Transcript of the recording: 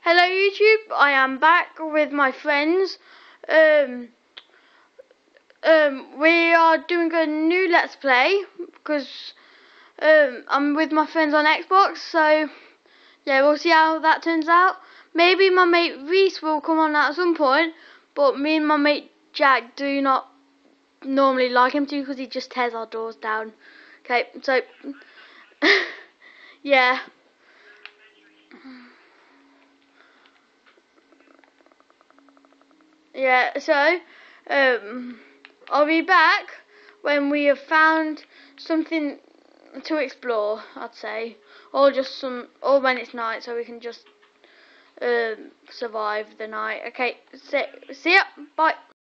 Hello YouTube, I am back with my friends. We are doing a new Let's Play because I'm with my friends on Xbox, so yeah, we'll see how that turns out. Maybe my mate Reese will come on at some point, but me and my mate Jack do not normally like him to because he just tears our doors down. Okay, so yeah. Yeah, so I'll be back when we have found something to explore, I'd say, or when it's night, so we can just survive the night. Okay, see ya, bye.